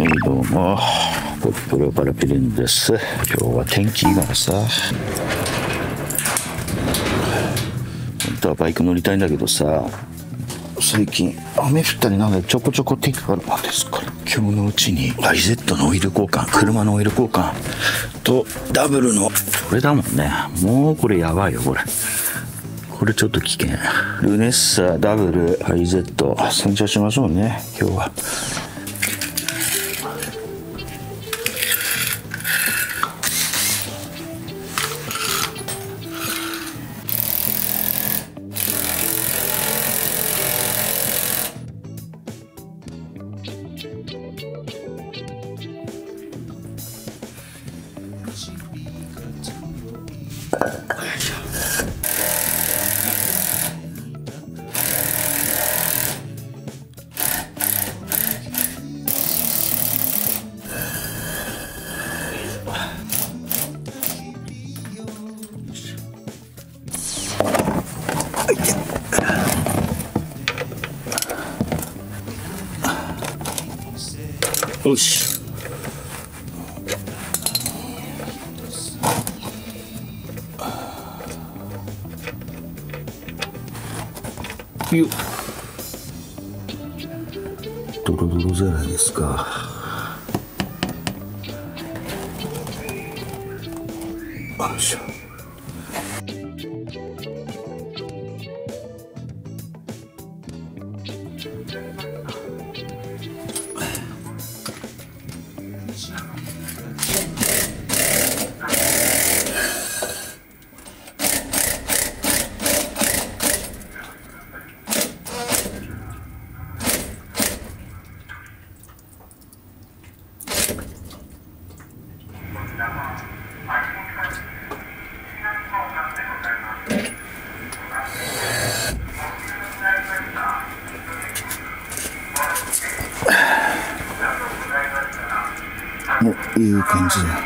どうも、ポップロパラピリンです。今日は天気いいからさ、本当はバイク乗りたいんだけどさ、最近雨降ったりなんでちょこちょこ天気が悪かですから、今日のうちに IZ のオイル交換、車のオイル交換とダブルのこれだもんね。もうこれやばいよ、これちょっと危険。ルネッサダブル IZ 洗車しましょうね、今日は。よし。よっ。ドロドロじゃないですか。よいしょ。もういい感じだ。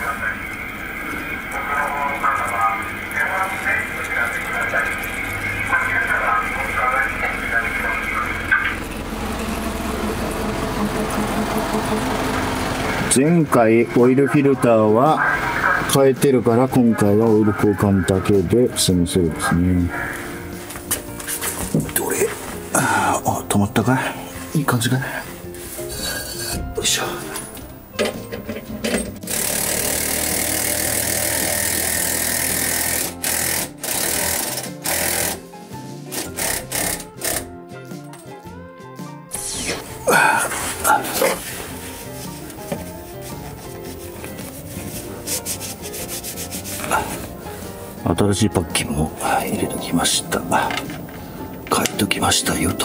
前回オイルフィルターは変えてるから、今回はオイル交換だけで済むそうですね。どれ？止まったかい？いい感じかい？よいしょ。新しいパッキンも入れときました。買いときましたよと。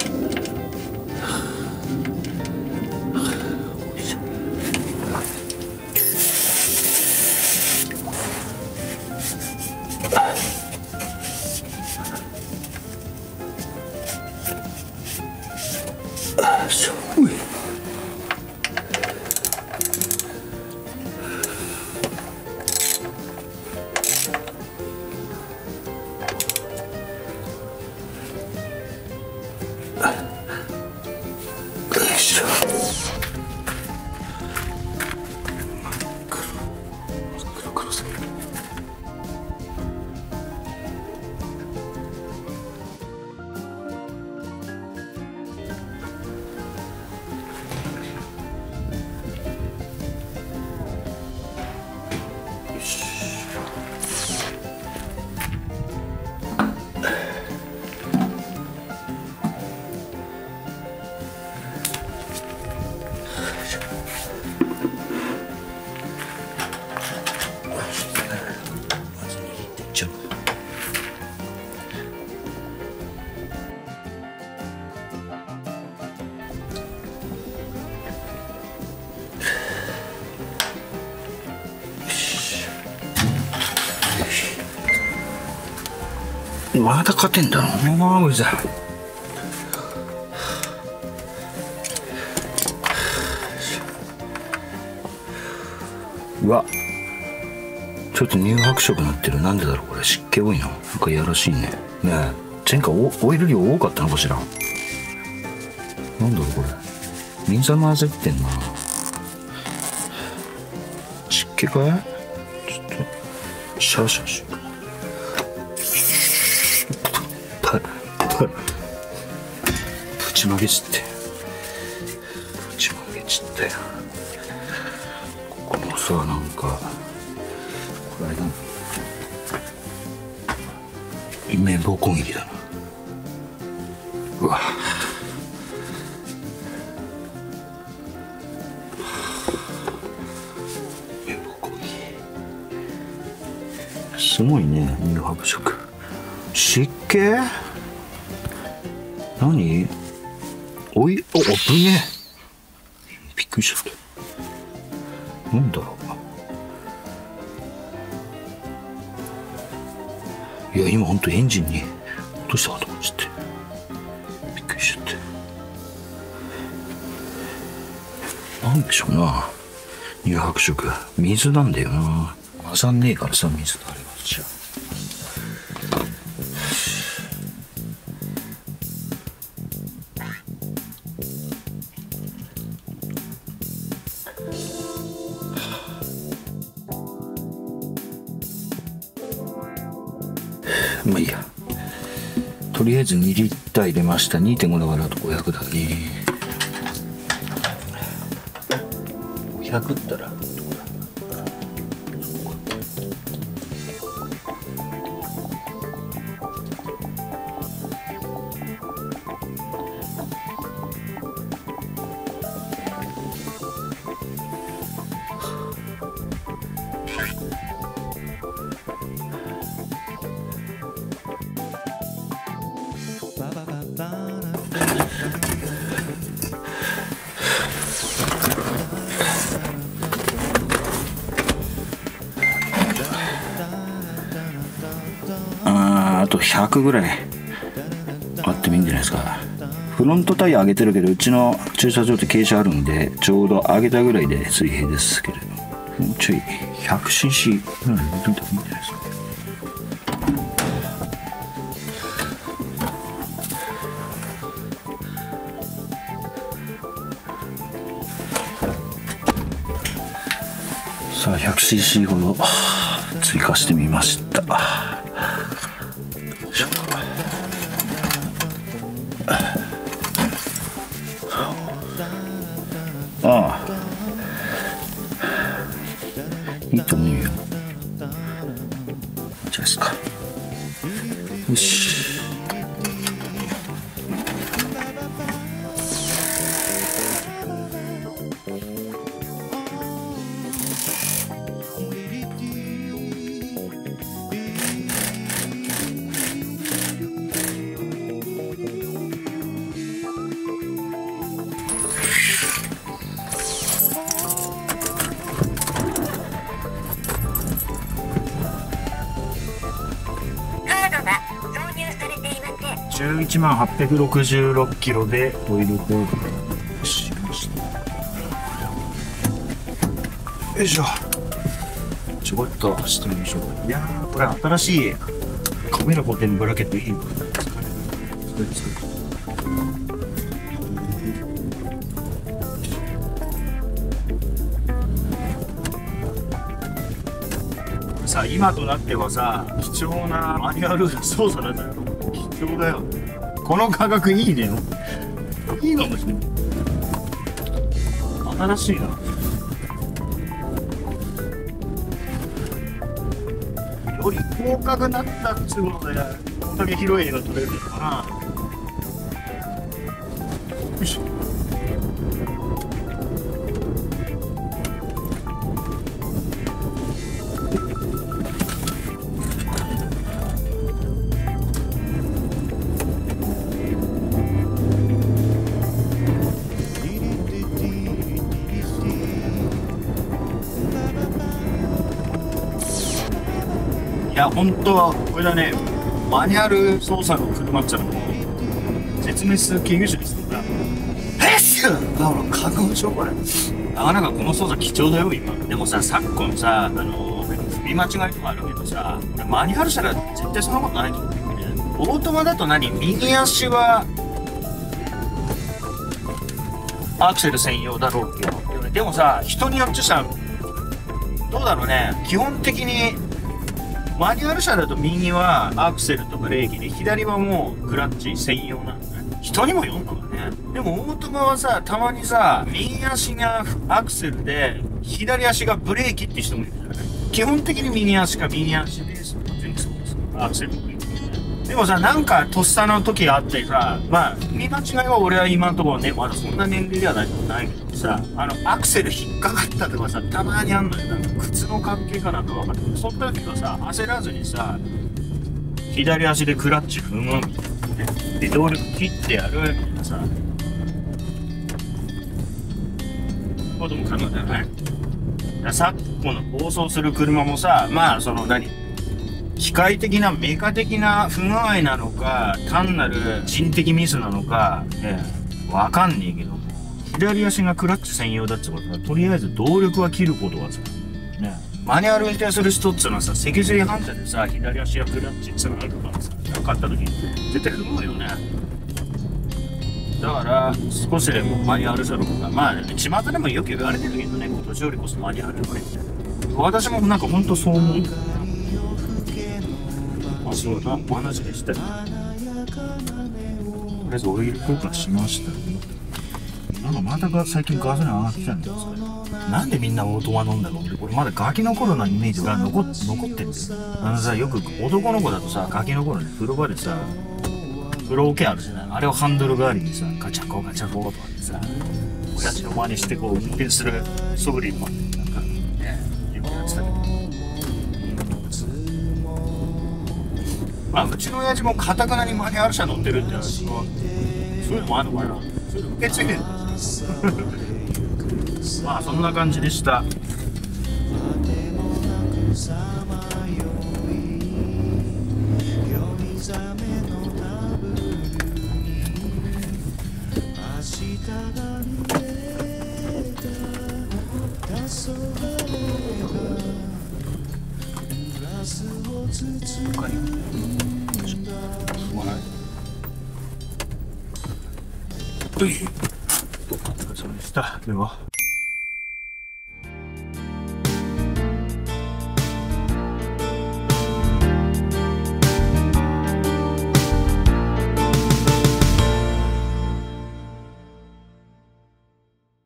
まだ勝てんだろうな、これじゃ。うわ、ちょっと乳白色になってる。なんでだろう、これ湿気多いな。なんかいやらしいね。ねえ、前回オイル量多かったのかしら。なんだろうこれ。リン酸混ぜってんな。 気かい？ちょっとシャーシャーしよう。ぶちまけちってぶちまけちったよ。ここもさ、なんかこれ綿棒攻撃だな。うわ、綿棒攻撃すごいね。乳白色湿気？何？おい、お、危ねえ。びっくりしちゃった。なんだろう。いや、今ほんとエンジンに落としたかと思っちゃって。びっくりしちゃって。なんでしょうな。乳白色。水なんだよな。混ざんねえからさ、水とあれは。じゃあ。まあいいや。とりあえず2リッター入れました。2.5 だからあと500だね。500ったらどこだ？あと100ぐらいあってもいいんじゃないですか。フロントタイヤ上げてるけど、うちの駐車場って傾斜あるんで、ちょうど上げたぐらいで水平ですけれどもうちょい 100cc ぐらい入れといた方がいいんじゃないですか。さあ 100cc ほど追加してみました。ああ、いいと思うよ。じゃあですか。よし。11万866キロでオイル交換しました。よいしょ。ちょこっとしてみましょうか。いやー、これ新しいカメラ固定のブラケットいいの。さあ、今となってはさ、貴重なマニュアル操作なんだよ。貴重だよ。この価格いいね。いいかもしれない。新しいな。より広角になったっつうことで、こんだけ広い映画撮れるのかな。よいしょ。いや、本当はこれだね、マニュアル操作の車っちゃうの絶滅危惧種ですから。えっしゅだから覚悟しようこれ。なかなかこの操作貴重だよ今。でもさ、昨今さ、振り間違いとかあるけどさ、これマニュアル車ら絶対そんなことないと思うんだよね。オートマだと何、右足はアクセル専用だろうけど、でもさ、人によってさ、 どうだろうね。基本的にマニュアル車だと右はアクセルとブレーキで、左はもうクラッチ専用なんだね。人にもよんのかね。でもオートマはさ、たまにさ、右足がアクセルで左足がブレーキって人もいるじゃない。基本的に右足か右足で全部そうです。アクセルとブレーキ。でもさ、なんかとっさの時があってさ、まあ見間違いは俺は今のところね、まだそんな年齢ではないけどさ、アクセル引っかかったとかさ、たまにあんのよ。なんか靴の関係かなんかわかんない。そんな時はさ、焦らずにさ、左足でクラッチ踏むみたいなね。で、動力切ってやるみたいなさ、ことも可能だよね。昨今の暴走する車もさ、まあその機械的なメカ的な不具合なのか、単なる人的ミスなのか、わかんねえけども、左足がクラッチ専用だってことは、とりあえず動力は切ることはさ、ね、マニュアル運転する人っつうのはさ、脊髄反射でさ、左足がクラッチつながるからさ、なかった時に絶対踏むよね。だから、少しでもマニュアル車の方が、まあ、巷でもよく言われてるけどね、今年よりこそマニュアル乗れみたいな。私もなんかほんとそう思うんだよな。そうなお話でした。とりあえずオイル交換しましたね。なんかまた最近ガソリン上がってきたんですけど、なんでみんなオートマ飲んだのって、これまだガキの頃のイメージが残ってんだよ。さ、よく男の子だとさ、ガキの頃ね、風呂場でさ、風呂桶あるじゃない。あれをハンドル代わりにさ、ガチャコガチャコとかってさ、親父の真似してこう運転する素振りもあって、なんかね、よくやってたけど。まあ、うちの親父もかたくなにマニュアル車乗ってるって話は、そういうのもあるのかな。それ受け継いでるんですまあ、そんな感じでした。お疲れ様でした。では。